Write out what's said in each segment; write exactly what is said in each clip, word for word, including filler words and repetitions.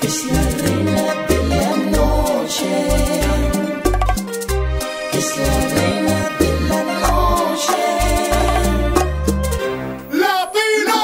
Es la reina de la noche. Es la reina de la noche. ¡Latino!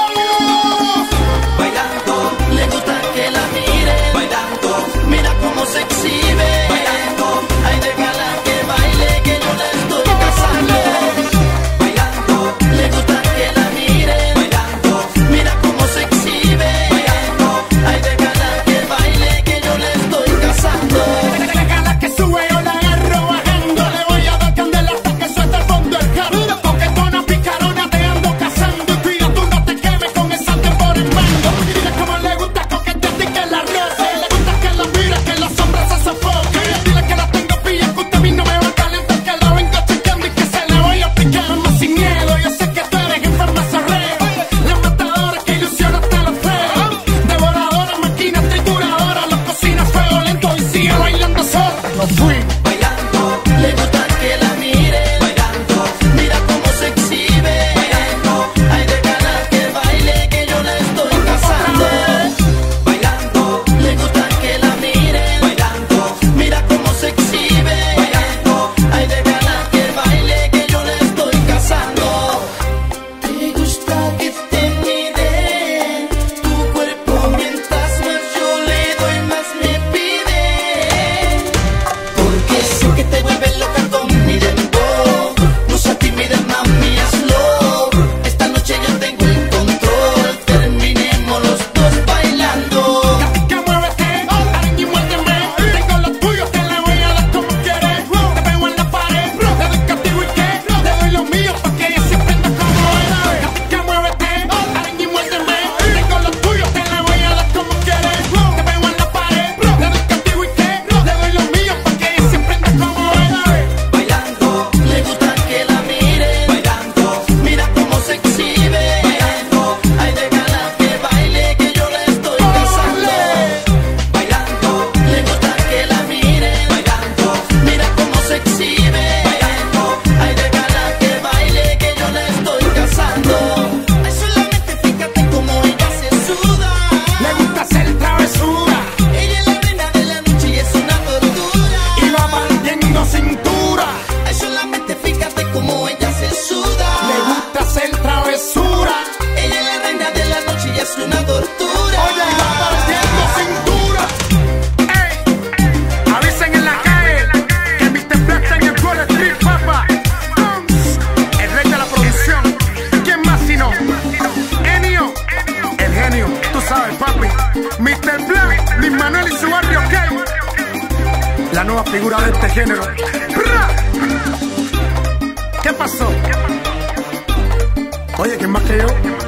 Bailando, le gusta que la mire. Bailando, mira cómo se exhibe. Bailando, ay déjala que baile que yo la estoy casando. Bailando, le gusta que la mire. Bailando, mira cómo se exhibe. Bailando, ay déjala que baile que yo la estoy casando. Déjala que sube, yo la agarro bajando. Le voy a dar candela hasta que suelta el fondo el carro. Coquetona, picarona, te ando cazando. Y cuida tú no te quemes con el sartén por el mango. Dile cómo le gusta coquetear y que la roce. Le gusta que la mire, que la sombra se sofoque. Dile que la tengo pilla, que usted a mí no me va a calentar. Que la vengo chequeando y que se la voy a picar. Más sin miedo, yo sé que tú eres enferma sorreo. La matadora que ilusiona hasta los feos. Devoradora, máquina trituradora. Los cocinas fuego lento y sigue bailando sola. No fui. Bailando, le gusta que la mire. Bailando, mira cómo se exhibe. Bailando, ay déjala que baile que yo la estoy casando. Bailando, le gusta que la mire. Bailando, mira cómo se exhibe. Bailando, ay déjala que baile que yo la estoy casando. Te gusta que te mire tu cuerpo mientras más yo le doy más me pide. Porque sé que te vuelves loca con mi dembow. No seas tímida, mami, hazlo. Esta noche yo tengo el control. Terminemos los dos bailando. Que muévete, araña y muérdeme. Tengo los tuyos, te la voy a dar como quieres. Te pego en la pared, te doy castigo y qué. Te doy los míos pa' que ella se prenda como era. Que muévete, araña y muérdeme. Tengo los tuyos, te la voy a dar como quieres. Te pego en la pared, te doy castigo y qué. Te doy los míos pa' que ella se prenda como era. Bailando, le gusta que la mire. Bailando, mira cómo se exhibe. Bailando, ay déjala que baile que yo la estoy casando. Bailando, le gusta que la mire. Bailando, mira cómo se exhibe. Bailando, ay déjala que baile que yo la estoy casando. Ay, solamente fíjate cómo ella se suda. Le gusta hacer travesura Ella es la reina de la noche y es una tortura. y va manteniendo cintura. Ay, solamente fíjate cómo ella se suda. Le gusta hacer travesura. Ella es la reina de la noche y es una tortura. Oye, y va partiendo cintura. Ey, avisen en la calle que mister Black está en el Wall Street, papá. El rey de la producción. ¿Quién más si no? Enio, el genio. Tú sabes, papi. mister Black, Luis Manuel y su barrio, ¿ok? La nueva figura de este género. ¡Bra! ¿Qué pasó? Oye, ¿quién más que yo?